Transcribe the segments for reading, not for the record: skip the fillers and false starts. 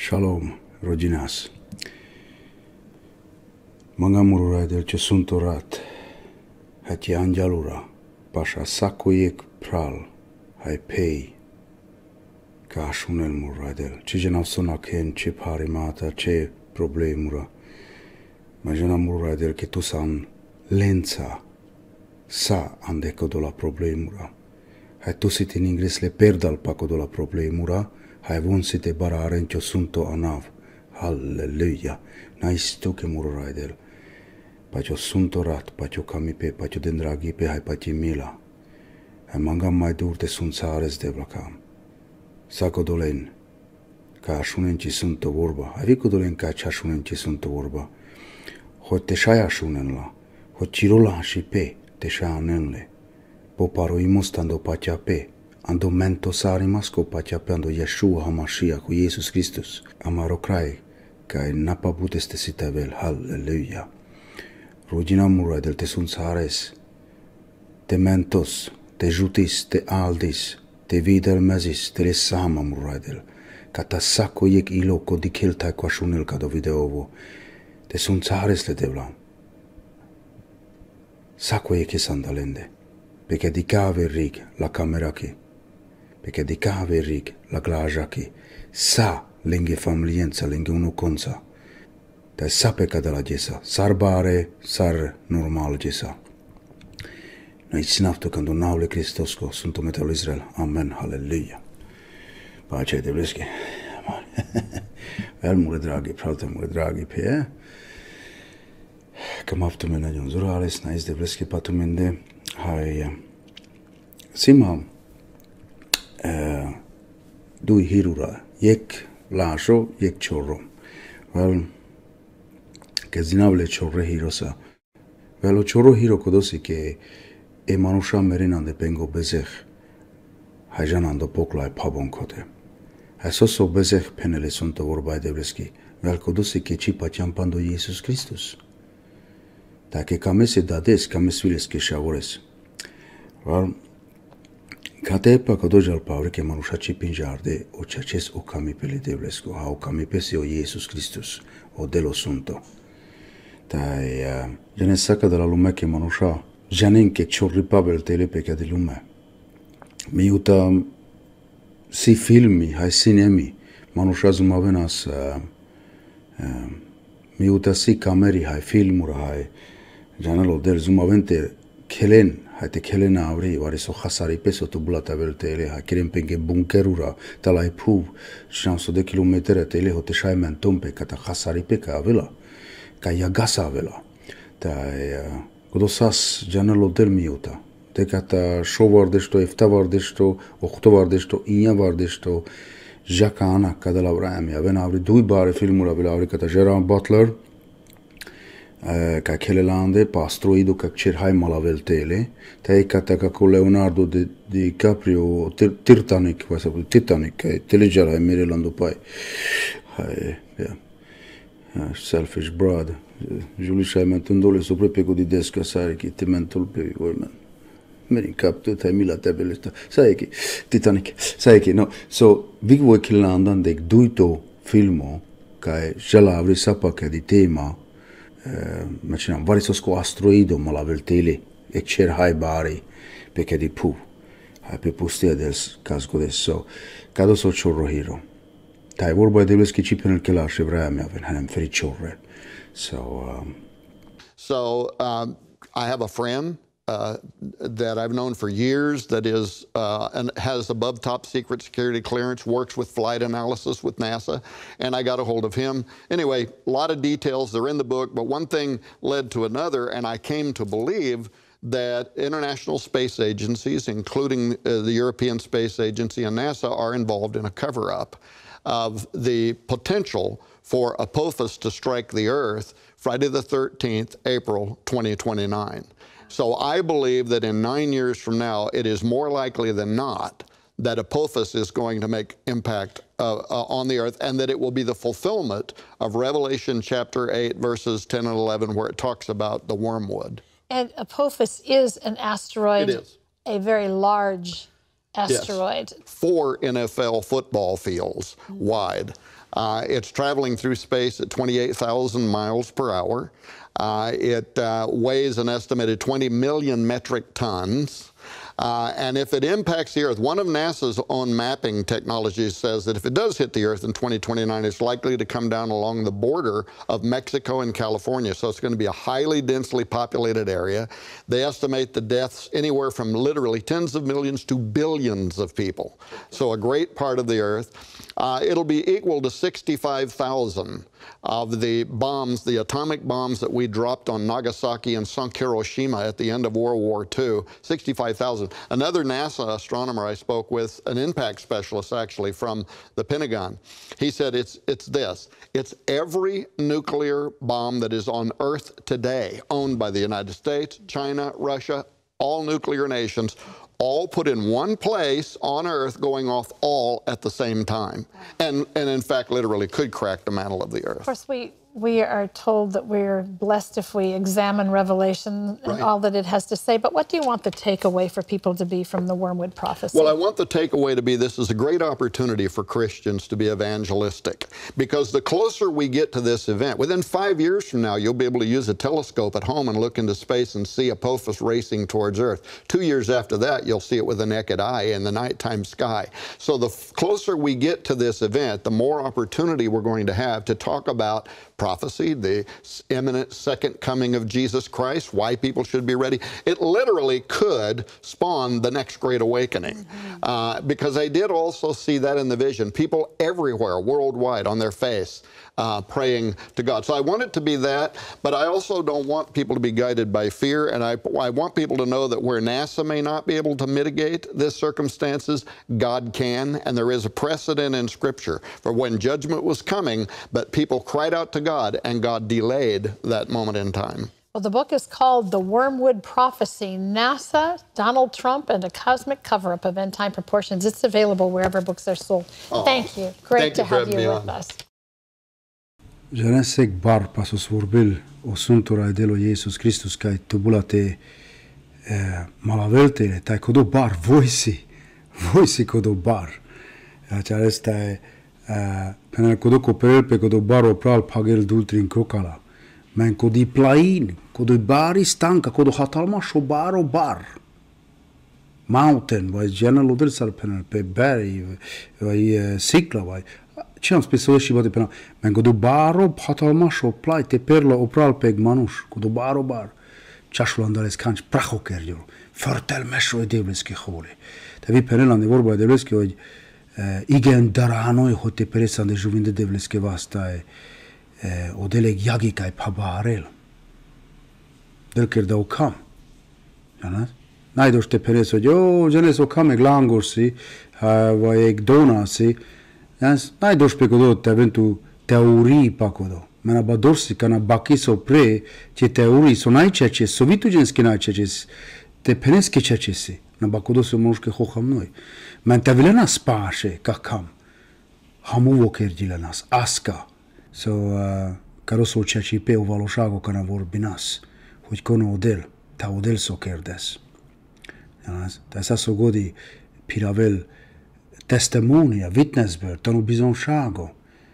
Shalom, Rodinas. Mangamurura del ce sunt orat, hati angelura, pasha sakoyek pral, hai pei, ca ashunel muradel, ce genav sonaken, ce parimata, ce problemura, ma genav muradel che tu san lenza, sa andeco do la problemura, hai tu sit in ingles le perdal paco do la problemura, hai vun site barare in ce sunto anav, halleluja, naistu che muradel, pacio sunt orat, pacio camipe, pacio dendragipe, hai paci mila. Hai mangam mai durte sunt sares de blacam. Saco dolen, ca ashunen ci sunt vorba. Hai vicu dolen ca ashunen ci sunt vorba. Hot te shai ashunen la, hot cirola și pe, te shai anenle. Poparoimos tando pacia pe, ando mento sarimasco pacia pe ando Yeshua Hamashiach, cu Jesus Christus. Amarocrai, ca napa buteste sitavel, halleluja. Rugina muradel te sunt sares, te mentos, te jutis, te aldis, te videl mesis, te lesama muradel, ca ta sako yek ilo ko dikiltai ko ashunel ka do videovo, te sunt sares le devlam. Sako yek sandalende, peke dikave rig la kameraki, peke dikave rig la glajaki, sa lenge familienza, lenge uno konza, te sape ca de la gesa, sar bare, sar normal gesa. Noi snafto când un naule Cristosko, sunt metalul Israel. Amen, halleluja. Pace de bleski. Vel mure dragi, pravda mure dragi pe. Kam aftu me na njom zurales, na izde bleski patu mende. Hai, sima, dui hirura, jek lasho, jek chorro. Vel, che zinavle chorre hirosa. Vel o chorro hiro kodosi che e manusha merinande pengo bezech, hai janando poklai pabon kote. Hai soso bezech penele sunto vorbai de bleski, vel kodosi che ci paciampando Jesus Christus. Ta che camese dades, cames viles che shavores. Val, cate pa kodojal paure che manusha ci pinjarde, o chaches o camipele de blesko, ha o camipesi o Jesus Christus, o delo sunto. Ta jene saca de la lume che manusha, Janen che ciorripavel tele peca di lume. Mi uta si filmi, hai cinemi, manusha zumavenas, mi uta si cameri, hai filmura, hai janelo del zumavente kelen, hai te kelen avri, vari so khasari peso tu bulatavel tele, hai keren penge bunkerura, talai puv, shanso de kilometre tele hote shai mentum pe kata khasari peka avela, ka yagasa avela. Ta Kodosas janelo del miuta. Dekata shovardesto, eftavardesto, ochtovardesto, injavardesto, Jacana kada lavrami. Aven avri dui bare filmura vel avri kata Gerard Butler, ca kelelande pastruido ca cerhai malavel tele, te kata ca Leonardo DiCaprio Titanic, Titanic, telegerai Maryland pai. Hai, selfish broad. Julie și-ai mentândole sopra pe cu didesca sare che te mentul pe oimen. Merin capto te mila tabelesta. Sai che Titanic. Sai che no. So vi vuoi che landan de duito filmo che già l'avri sapa che di tema ma ci vari sosco asteroido ma la veltele e cer hai bari perché di pu. Hai pe pustia del casco adesso. Cado so chorro hero. Tai vorba de bleski ci penel che la chevra mi aven hanem feri chorre. So I have a friend that I've known for years that is and has above top secret security clearance, works with flight analysis with NASA, and I got a hold of him. Anyway, a lot of details, they're in the book, but one thing led to another, and I came to believe that international space agencies, including the European Space Agency and NASA, are involved in a cover-up of the potential for Apophis to strike the Earth Friday the 13th, April 2029. So I believe that in 9 years from now, it is more likely than not that Apophis is going to make impact on the Earth, and that it will be the fulfillment of Revelation chapter 8, verses 10 and 11, where it talks about the wormwood. And Apophis is an asteroid. It is. A very large asteroid. Yes. 4 NFL football fields wide. It's traveling through space at 28,000 miles per hour. It weighs an estimated 20 million metric tons. And if it impacts the Earth, one of NASA's own mapping technologies says that if it does hit the Earth in 2029, it's likely to come down along the border of Mexico and California. So it's going to be a highly densely populated area. They estimate the deaths anywhere from literally tens of millions to billions of people. So a great part of the Earth. It'll be equal to 65,000 of the bombs, the atomic bombs that we dropped on Nagasaki and sunk Hiroshima at the end of World War II, 65,000. Another NASA astronomer I spoke with, an impact specialist actually from the Pentagon, he said it's this. It's every nuclear bomb that is on Earth today, owned by the United States, China, Russia, all nuclear nations, all put in one place on Earth, going off all at the same time. And in fact, literally could crack the mantle of the Earth. Of course, we are told that we're blessed if we examine Revelation and all that it has to say. But what do you want the takeaway for people to be from the Wormwood prophecy? Well, I want the takeaway to be this is a great opportunity for Christians to be evangelistic. Because the closer we get to this event, within 5 years from now, you'll be able to use a telescope at home and look into space and see Apophis racing towards Earth. 2 years after that, you'll see it with the naked eye in the nighttime sky. So the closer we get to this event, the more opportunity we're going to have to talk about prophecy, the imminent second coming of Jesus Christ, why people should be ready. It literally could spawn the next Great Awakening. Because I did also see that in the vision. People everywhere, worldwide, on their face, praying to God. So I want it to be that, but I also don't want people to be guided by fear, and I want people to know that where NASA may not be able to mitigate this circumstances, God can, and there is a precedent in Scripture for when judgment was coming, but people cried out to God, and God delayed that moment in time. Well, the book is called The Wormwood Prophecy, NASA, Donald Trump, and a Cosmic Cover-Up of End Time Proportions. It's available wherever books are sold. Thank you. Great to have you with us. Ženesek bar pasos vorbil o suntura delo Jesus Christus kai tubulate malavelte tai kodo bar voisi kodo bar. Aceasta până kodo copel pe kodo bar opral pagel dultrin crocala. Men kodi plain, kodo bari stanca kodo hatalma shobaro bar. Mountain vai general odel sal până pe berry vai cicla vai. Ce am spus și bate până men kodo baro hatalma shoplai te perla opral pe manuș kodo baro bar. Ceașul andales canci praho kerjul. Fortel meșo e devleski hole. Te vi penela de vorba de devleski oj igen daranoi hote peresan de juvin de devleski vasta o deleg yagi kai pabarel. Del ker da okam. Janat? Najdoš te peres oj o jenes okam e glangorsi va e donasi. Najdoš pe kodo te ventu teorii pa kodo. Mena badorsi kana bakiso pre ce teorii so najčeče sovitu ženski najčeče te peneske čečesi na bakodo so možke hoham noi. Men te vilena spaše kakam. Hamu vokerđile nas aska. So karo so čeči pe u valošago kana vorbinas. Hoć kono odel, ta odel so kerdes. Ta sa so godi piravel testimonia, witnessbörd, tanu bizonšago.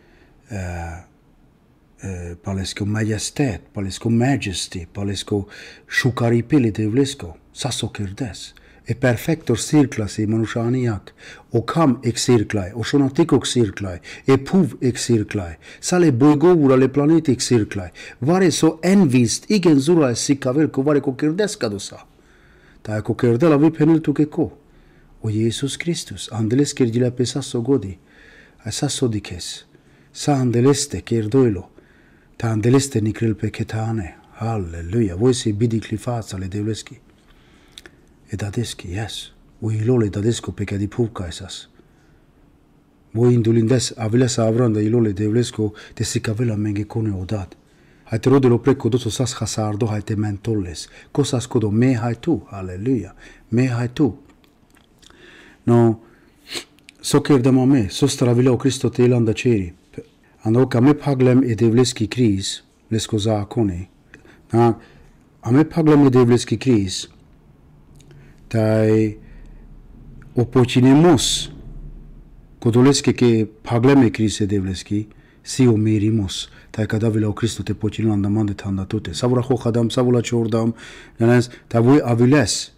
Palesko majestät, palesko majesty, palesko šukaripili devlesko, saso kerdes. E perfektor cirklas i manušaniak, o kam ek cirklai, o šonatikok cirklai, e puv ek cirklai, sale bojgovura le planeti ek cirklai, vare so envist igen zura e sikavel ko vare ko kerdeska dosa. Ta e ko kerdela vi penil tu ko. O Jesus Kristus, andeles kerdila pe saso godi, a saso dikes, sa andeleste kerdoilo, ta andeleste nikrel pe ketane. Halleluja. Voisi bidikli fața le devleski. E dadeski, yes. Voi ilole dadesko pe di puvka esas. Voi indulindes avilesa avranda ilole devlesko te sikavela menge kone odat. Hai te rodelo preko doso sas hasardo hai te mentolles. Kosas kodo me hai tu. Halleluja. Me hai tu. No, so kerdama me, so stravila o Kristo te ilanda ceri. Ando ka me paglem e devleski kriz, lesko zakoni. Na, a me paglem e devleski kriz, taj opocinemos, kodoleske ke pagleme krise devleski, si o merimos, tai kada vila o Cristo te pocinin andamande tanda tute. Savura hochadam, savula chordam, ta voi aviles.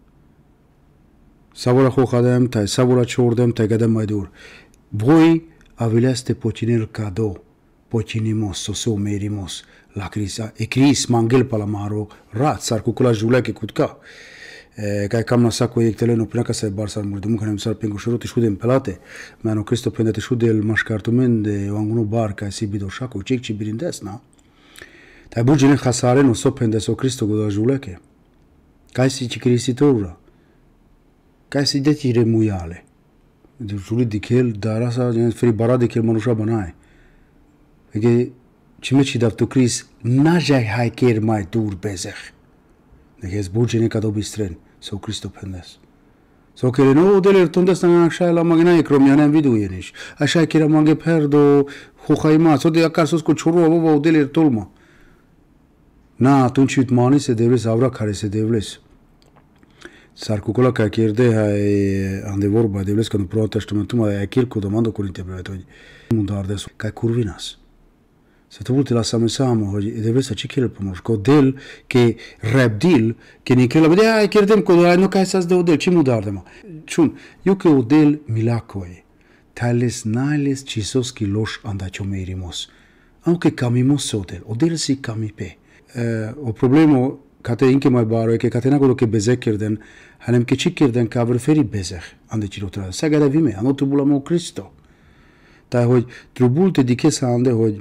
Savura hochadam, tai savura chordam, tai kada maidur. Voi aviles te pocinir cado, pocinimos, so o merimos, la crisa. E cris mangel palamaro, rat, sar cucula juleke cutka. Kaj kam na sako je teleno prinaka se bar sar murdu mukhanem sar pengo shuroti shudem pelate mano Cristo prendete shudel mashkartumende wanguno bar kaj si bido shako chikchi birindes na taj buđine hasare no so pendes o Cristo goda juleke kaj si chikristitura kaj si deti remuyale de juli dikel darasa fri bara dikel manusha banae ege chimechi davtu Cris najai haiker mai dur bezekh Deci buđine kad obistren sau Cristo pendes. Sau că nu deler tondes na așa la magina ekromianem vidu yenish. Așa că mange perdo hohaima, sau de acasă cu churu baba deler tolma. Na atunci utmani se devles avra care se devles. Sarcucola ca chierde hai ande vorba devles că nu pro testamentul mai achir cu domando curinte brevetoi. Mundardes ca curvinas. Se te vulte la samesamo hoje deve să cikel pomoș codel ke repdil ke nikela bede ai kirdem kodai no kai sas de odel ce mudardema chun eu ke odel milakoi tales nales chisoski losh anda chomerimos aunque camimos odel si camipe o problemo kate inke mai baro ke katena golo ke bezekirden hanem ke chikirden ka vrferi bezekh ande chilotra sagada vime anotubulamo Cristo ta hoje trubulte dikesa ande hoje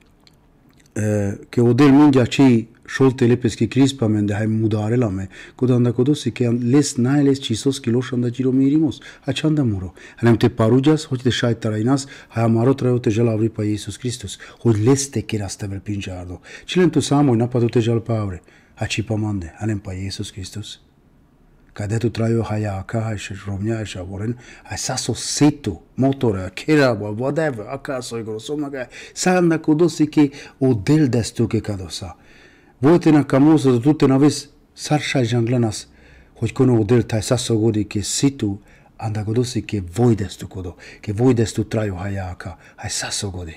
che odel mungia ci sholte lepeski crispa mende hai mudare lame kodanda kodosi ke les nailes chisos kilos anda giro mirimos achanda muro hanem te parujas hote shait tarainas hai amaro traiote jala avri pa Jesus Christus hod leste ke rastavel pinjardo chilentu samo na patote jal paure aci pamande hanem pa Jesus Christus Kada tu traio hayaka hai shromnya hai shavoren hai saso setu motora kera whatever akaso igro somnaga sanda kodosi ke odel destu ke kadosa vote na kamoso tutte na ves sarsha janglanas hoj kono odel tai saso godi ke situ anda kodosi ke voi destu kodo ke voi destu traio hayaka hai saso godi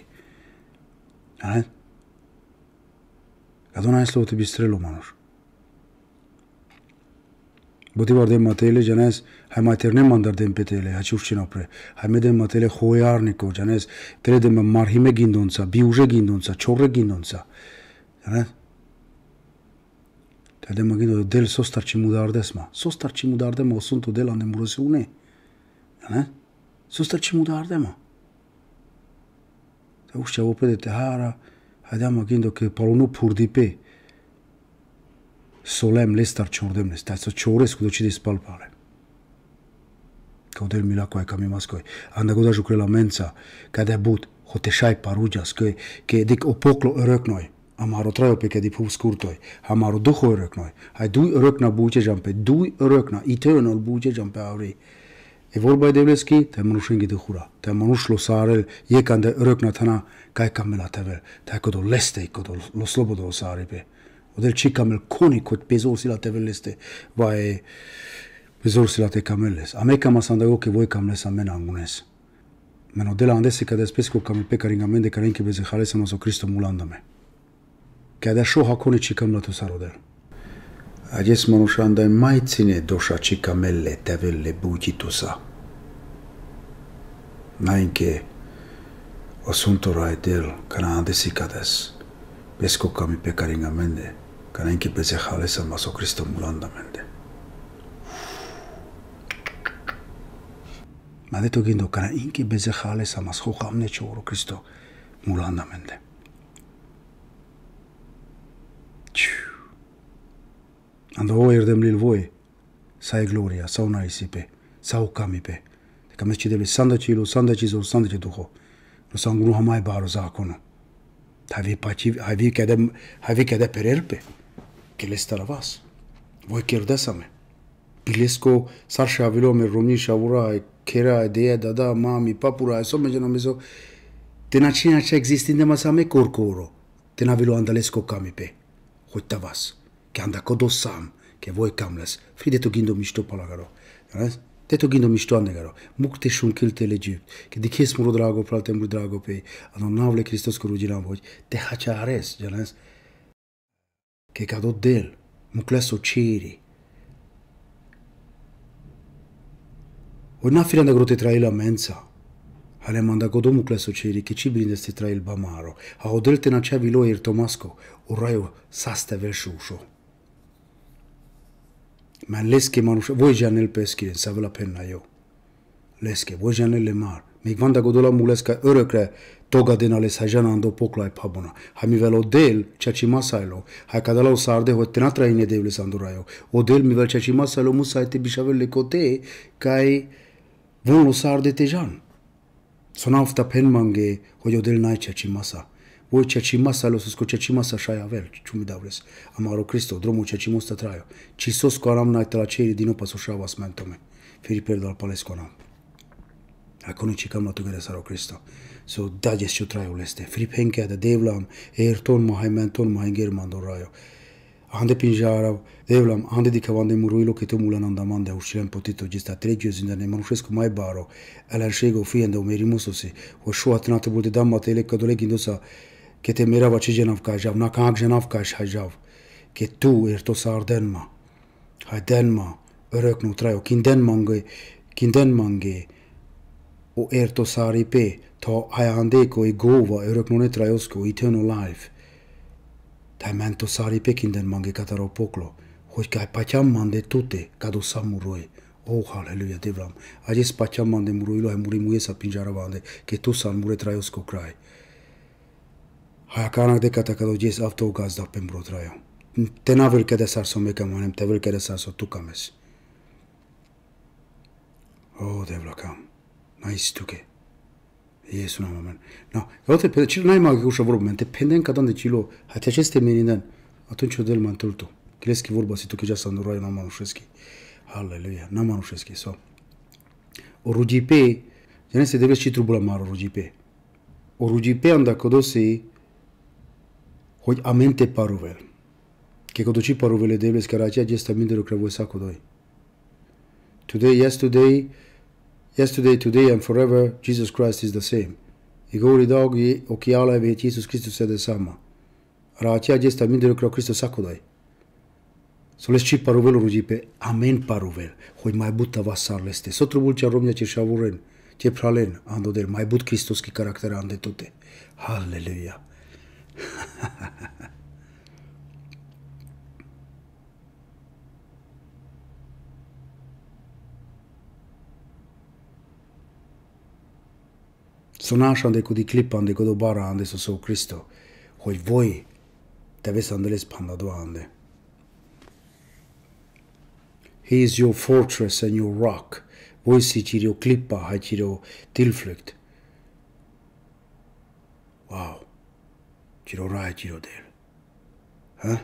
Kadona eslo te bistrelo manos Botivar de matele janes hai materne mandar dem petele ha churchinopre hai medem matele khoyarniko janes tere de marhime gindonsa biuje gindonsa chorre gindonsa janes tade magindo del sostarchi mudardesma sostarchi mudardema osunto del ande murosiune janes sostarchi mudardema ta usha opede tehara hada magindo ke palonu purdipe Solem lestar chordemnes, ta so chores cu docide spalpare. Caudel milacoi camimascoi. Anda goda jucre la mensa, ca de but, hoteshai parujas, che dic opoclo öröknoi. Amaro traio pe che di pub scurtoi. Amaro duho öröknoi. Hai dui örökna buce jampe, dui örökna, eternal buce jampe auri. E vorba de vleski, te manushingi de hura. Te manushlo sarel, jekande örökna tana, kai kamela tevel. Te kodo leste, kodo lo slobodo saripe. Odel cikamel coni kot pezorsi la teveleste vai pezorsi la te camelles. Ameca masandago che voi camles amena angunes. Men odela andese ca despesco cam pe caringamente carinche beze hales noso Cristo mulandame. Ca da sho hakoni cikam la to sarodel. Ajes manushanda mai ține doșa cicamelle tevelle bucitusa. Nainche osuntora edel cana andesi cades. Pesco cami pe caringamente Kana inki beze halesa maso Cristo mulandamente. Ma detto gindo kana inki beze halesa maso hamne choro Cristo mulandamente. Ando oirdem lil voi sai gloria sau na isipe sau kamipe. Te kameci deve sandaci duho. No sangunu hamai baro zakono. Havi kede pererpe, che le staravas. Voi chierdesame. Pilesco sarsha avilo me romni shavura, kera idea dada mami papura, insomma je nomeso. Tena cina ce existinde masame corcoro. Tena avilo andalesco camipe. Hoitavas. Che anda kodosam, che voi camles. Frideto gindo misto palagaro. Te to gindo mishtoande garo. Mukte shunkil te l'Egypt. Che di kes muro drago pral temur drago pe. Ano navle Christos ko rujilan voj. Te hachares, janes. Che cado del. Mukleso ceri. O na firanda grote traila mensa. Ale manda godo mukleso ceri che ci brindesti trail bamaro. A odel te na cevi lo ir Tomasco. O raio saste vel shusho. Ma leske manusha, voi janel peski, savă la penna eu. Leske, voi janel le mar. Mig vanda godola muleska örökre toga din ales hajana ando poklai pabona. Ha mi vel odel ceaci masailo. Ha kadala o sarde ho tenatra ine devles anduraio. Odel mi vel ceaci masailo musaite bishavel le kote kai von lo sarde tejan. Sonafta penmange ho odel nai ceaci masa. Voi ceaci masa lo susco ceaci masa shai avel, ciumi davles. Amaro Cristo, dromul ceaci mosta traio. Ci sos coram nai te la ceri din opa soshava smentome. Feri perdo al palesco nam. Acolo ci cam la tugere saro Cristo. So dages ciu traio leste. Feri penke da devlam, erton ma hai menton ma inger mando raio. Ande pinjara, devlam, ande di cavande muruilo che tu mulan andamande uscilem potito gista tregios in ne manuscesco mai baro. Elan shego fiende o merimusosi. O shuat nate bude damma tele kadolegi indosa. Che te mirava ci genavka jav, na kag genavka jav, che tu erto sar denma, hai denma, öröknu traio, kin den mange, o erto sari pe, ta hai andeko i gova, öröknu ne traiosko, eternal life, ta mento sari pe kin den mange kataro poklo, hogy kai patyam mande tute, kado samuroi. Oh, halleluja, devlam. Ajes patyam mande muruilo, hai muri muesa pinjaravande, che tu san mure traiosko crai. Hayakának dekatakadogy ész autógázda pembrot rajo. Te navel kedeszárszom mekam, hanem te vel kedeszárszom tukames. Oh, devlakam. Na istuke. Iesu nam amen. Na, uite, pe cel n-ai mai ușa vorbă, te pendem ca de cilo. Hai te aceste meninden. Atunci o del mantultu. Crezi vorba si tu că să nu n-am manușeschi. Halleluja, n-am manușeschi. So. O rugipe, ja ne se debe și trubula maro rugipe. O rugipe anda kodosi hogy amente paruvel. Che coduci paruvele devles care aceea gestamintele crevoi saco doi. Today, yesterday and forever, Jesus Christ is the same. Igår idag och i alla evighet Jesus Kristus är detsamma. Ara aceea gestamintele creu Kristus saco doi. Så lesci paruvelul rugipe, amen paruvel. Hogy mai but avasar leste. Sotrubul cea romnia ce shavuren, ce pralen ando del mai but Kristus ki caractera ande tute. Halleluja. Sonaș-ande cu di clip-ande cu dobara-ande să său Cristo, hogy voi te vezi andeles pandadoande. He is your fortress and your rock. Voi si cirio klippa, hai cirio tillflykt. Wow. Ciro rai, ciro del. Ha?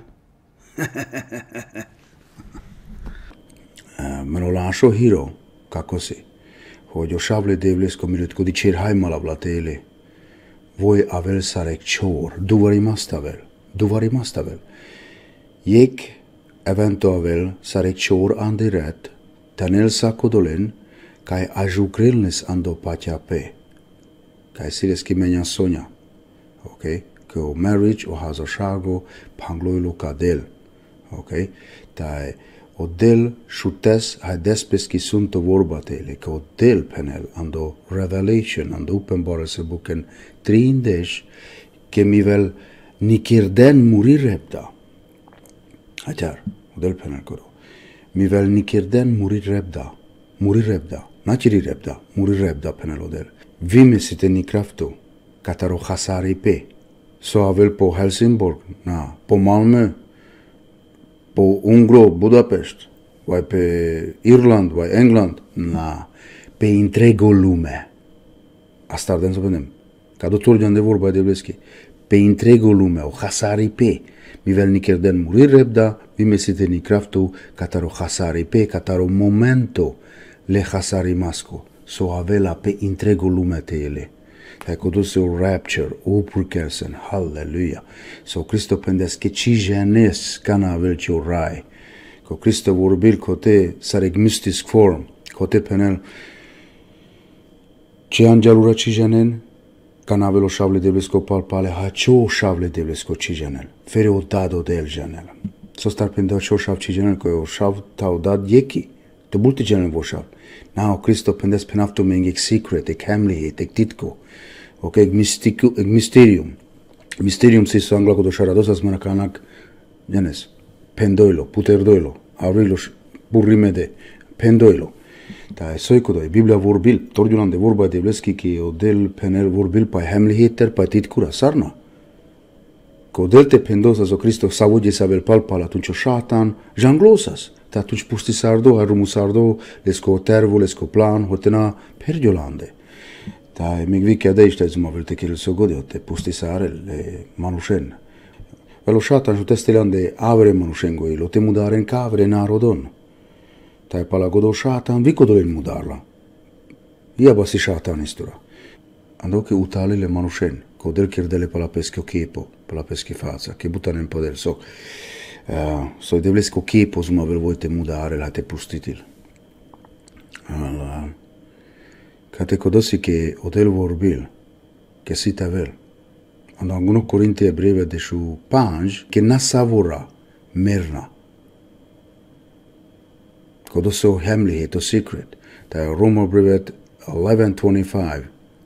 Me lo lascio hiro, kako si. Hogy o šavle devlesko minut kodi cer haimala vlatele. Voi avel sarek čor, duvari mastavel. Jek eventuavel sarek čor ande ret, tanel sa kodolen, kai ajukrilnes ando patia pe. Kai siles ki menya sonja. Okay? Că o marriage o hazășago pangloilu ca del. Ok? Tai o del șutes hai despres ki sunt vorba tele, că o del penel ando revelation, ando uppenbarelse boken 30, că mi vel nikirden muri repda. Ajar, o del penel koro. Mi vel nikirden muri repda. Nachiri repda, muri repda penel o del. Vime site ni krafto, kataro hasari pe. So avel po Helsingborg, na, po Malmö, po Ungro, Budapest, vai pe Irland, vai England, na, pe întregul lume. Asta ardem să vedem. Ca doctor de vorba de Bleschi. Pe întregul lume, o hasari pe. Mi vel nikerden muri repda, vi mesite ni kraftu, kataro hasari pe, kataro momento le hasari masco. So avela pe întregul lume te ele. Ecco tu sei un rapture, upurkelsen, halleluja. So Cristo pendes che ci genes cana avel ci rai. Ko Cristo vorbil ko te sarek mystisk form, Kote penel ce angelura cijanen, canavelo șavle devlesko palpale, ha čo șavle devlesko cijanel, fere o dado del janel. So star pendeo čo șav cijanel, ko o șav tau dad jeki, te bulte janel vo șav. Now Cristo pendes penafto meng ek secret, ek hemlighet, ek titko, ok, ek mysterium. Mysterium si so angla ko do šaradosas manakanak, janes, pendoilo, puterdoilo, avrilo burrimede, pendoilo. Ta soikudoi Biblia vorbil, torjulan de vorba de vleski ki odel penel vorbil pa hemligheter pa titkura sarna. Că odel te pendosas o Cristo savudje saber palpal atunci o șatan janglosas. Ta atunci pusti sardo, harumu sardo, lesko tervo, lesko plan, hotena pergiolande. Ta mig vike de iste zuma velte kiril so godio te pusti sare le manushen. Velo șatan ju testelande avere manushengo ilo te mudare în cavere narodon. Tai pala godo șatan vi kodolen mudarla. Ia basi șatan istura. Ando che utale le manushen, kodel kirdele pala pesche o kepo, pala pesche fața, che butane în podel so. So devlesko kepo zuma vel voi te mudare la te pustitil. Ca te kodosi che odel vorbil, che si tavel. Ando anguno Corinti breve de shu panj, che na savura merna. Kodosi o hemlighet, o secret. Ta Roma brevet 11:25.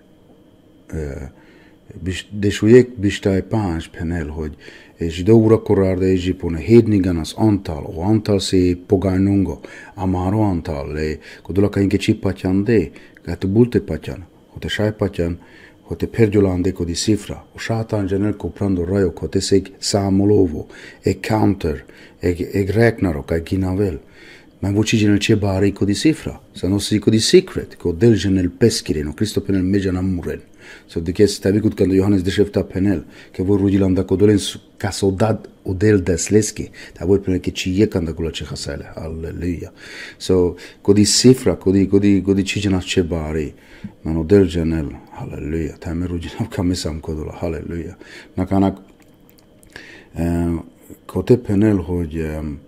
Desuiek bistai páns penel, hogy és dóra korár de Egyipone hédnigan az antal se pogánungo, amaro antal, le kodolaka inke csipatyan de, gatu bulte patyan, hote sajpatyan, hote pergyolande kodi cifra, o sátán genel koprando rajok, hote szeg számolovo, counter, räknarok, ginavel. Ma voci genel ce bari kodi cifra, sa nostri kodi secret, ko del genel peskireno, Cristo penel mejan amuren. So de che stavi cut quando Johannes deșefta penel, că vor rudilam da codolen ca să o dad o del desleski, da voi penel că ci e canda cula ce hasele, alleluia. So codi cifra, codi cigena ce bari, man o del genel, alleluia. Ta me rudilam ca mesam codola, alleluia. Na canak cote penel hogy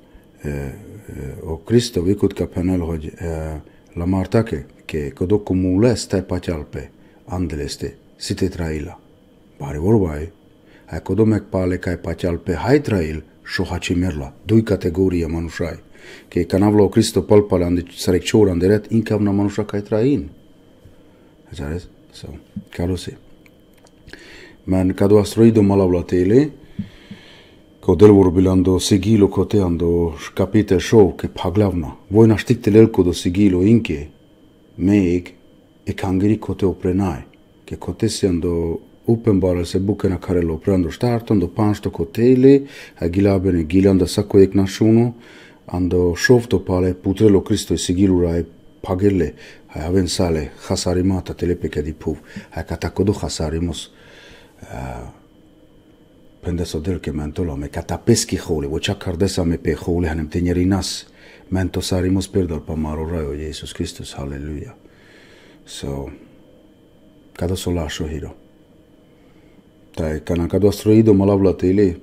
o Cristo vicut ca penel hogy la martake că codo cumule stai pacialpe. Andele este site traila. Bari vorbai, hai kodomek pale kai pacial pe hai trail šo haci merla, dui categoria manushai. Che canavlo Cristo palpale ande sarecciora anderet incavna manusha kai train. Ajares? So, carosi. Man cado asteroido malavlatele, kodel vorbilando sigilo coteando capite show che paglavna. Voi naștictele el codo sigilo inche, meg, e kangeri kote oprenai, che kote si ando uppenbarar se bukena karelo oprando startando pansto kotele, ha gilabene gilanda sako ek nationo, ando shofto pale putrelo Cristo e sigilura e pagelle, ha avensale hasarimata telepeke di puv, ha katakodo hasarimos pendeso del che mentola me katapeski hole, vocia cardesa me pe hole hanem tenerinas, mento sarimos perdal pamaro rayo Jesus Christus, halleluja. So, cado solasho hiro. Tai kana cado asteroido malavla tele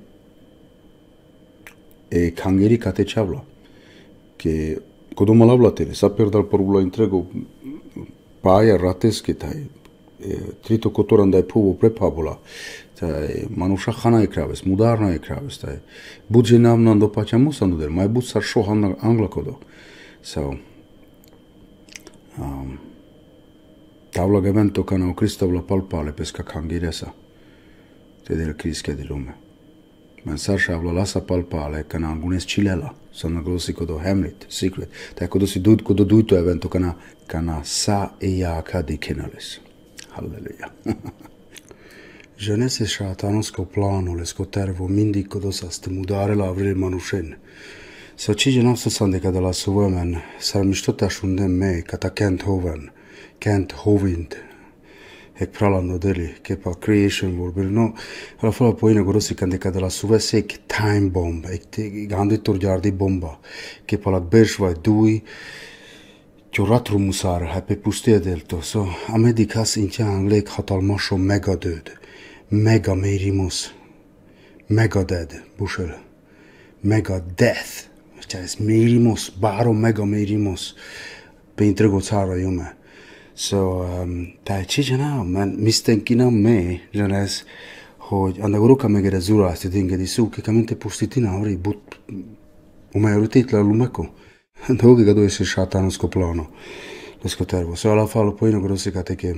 e kangeri cate chavla. Che codo malavla tele sa perdal porula entrego paia rates che tai trito cotoran dai puvo prepabula. Tai manusha khana ekraves, mudarna ekraves tai. Budjenam nando pachamus ando del mai but sar shohan angla codo. So, Tavlagamento cana o Cristo la palpale pesca cangiresa. Te del crische di lume. Mensar avla lasa palpale cana angunes cilela. Sanna glosi codo hemlit, secret. Ta codo si dud codo duito evento cana sa e iaca di kenales. Halleluja. Genese șatanosco planul esco tervo mindi codo sa ste mudare la avril manushen. So cige nostru sandeca de la suvemen, sar miștota șundem me, cata Kent Hovind, ek pralando deli, che pa creation vorbil, no, alla fala poi ne gorosi candeca de la suves ek time bomb, ek gandit torgiardi bomba, che pa la berșva dui, Cioratru musar, hai pe pustia delto, so, amedicas in cia anglec hatalmasho mega död, mega merimus, mega dead, bushel, mega death, cioè merimus, baro mega merimus, pe întregul țară jume. So, tai cijana, man, mistenkina me, janes, hogy andagoroka megere zura asti dingedi su, che camente pustitina avrei but, o majoriteit la lumeko. Doge ga doje se šatansko plano. Leskotervo. So alla fall på inogro se che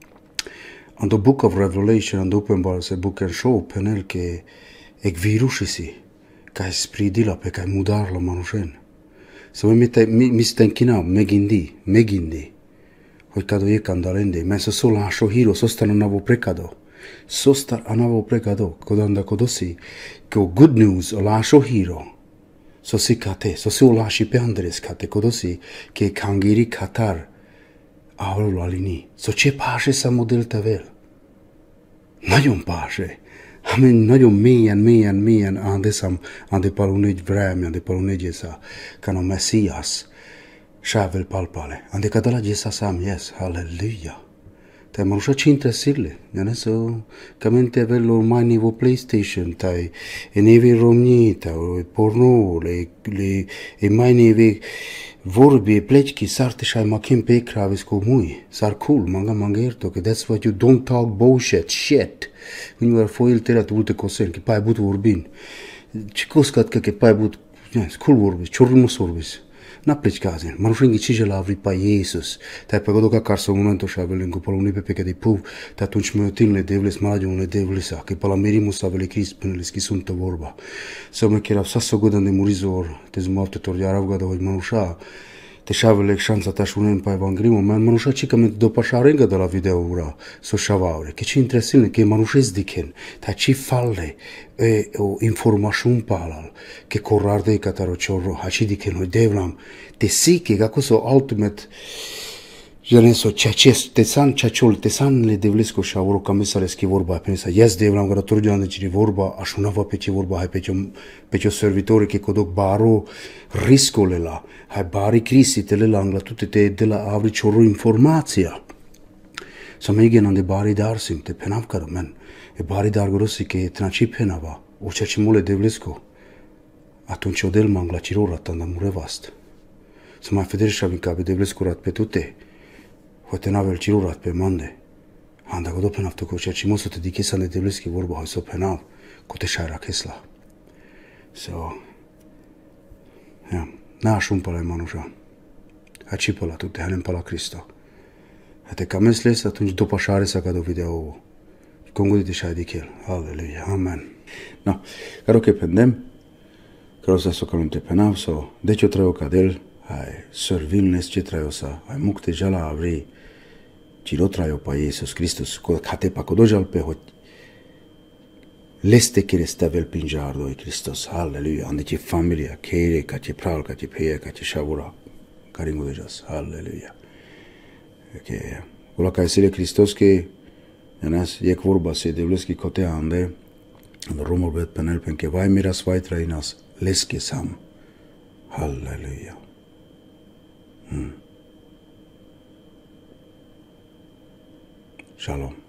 on the book of Revelation and uppenbar se book and show penel che ek virusisi kai spridila pe kai mudar la manushen. So mi stenkina megindi. Hogy kado je kandalende, men so sola shohiro sostan anavo prekado. Sostar anavo prekado, kodanda kodosi, ko good news ola shohiro. So si kate, so si ola shi pe andres kate kodosi, ke kangiri katar avro lalini. So ce pașe sa model tavel. Nagyon pașe. Amen, nagyon mélyen ande palunej vreme, ande palunej sa, kano Messias. Shavel palpale. Ande kadala jesa sam, yes, halleluja. Tai manusha cintre sille. Jane so, kamente vello mai nivo PlayStation, tai e nevi romnita, o porno, e mai nevi vorbi e plečki, sarte shai makim pe kravis ko mui. Sar cool, manga erto, che that's what you don't talk bullshit, shit. When you are foil terat ulte kosen, ki pai but vorbin. Čikoskat ke pai but, yes, cool vorbis, čornos vorbis. Na plečkazi, manushingi cije la avri pa Iisus. Tai pe godo kakar sa momento și avele încă palumni pe că de puv, te atunci mă utilne devles malagiunle devlesa, că pala merimus avele Crist până le sunt vorba. Să mă chiar sa godan de murizor, te zmafte tor de arav gada hoj manusha, te șavele șansa ta shunen pa evangelium, man manusha cicamente dopo sharenga de la video ura, so shavavre, că ci interesine, că manushes diken, ta ci falle o information palal, că corrarde cataro chorro, haci diken hoj devlam, te sike kako so ultimate Janeso te san le devlesko shavoro kamesaleski vorba pensa yes devlam gara turjan de chiri vorba ashunava pe vorba hai pe servitori che kodok baro riscolela hai bari crisi telela angla tutte te de la avri chorro informația să megen ande bari darsim te penav karo men e bari dar grosi che traci penava o ceea mole devlesko atunci odel mangla chirora tanda murevast să mai federi shavin cabe devleskorat pe tute Hoite n-avel cirurat pe mande. Anda godo penav to ko ceea mosu te dikesa ne devleski vorba hoj so penav ko te shara kesla. So ja, na shumpala manusha. Acipala tu te hanem pala Cristo. Ate kamesles atunci după share sa cado video. Congo de shai dikel. Halleluja. Amen. No, caro che pendem. Caro sa sokalunte penav so deci o trăio cadel. Hai servilnes ce trăio sa. Hai mukte jala avri. Ciro traio pa Iisus Kristus, kate pa kodojal pe hot. Leste kere stavel pinjardo i Kristus, halleluja, ande ci familia, kere, ka ci pral, ka ci peje, ka ci shavura, karingo dejas, halleluja. Okay. Ola ka esile Kristus ke, janas, jek vorba se devleski kote ande, romul bet penel penke vai miras vai trainas, leske sam, halleluja. Shalom.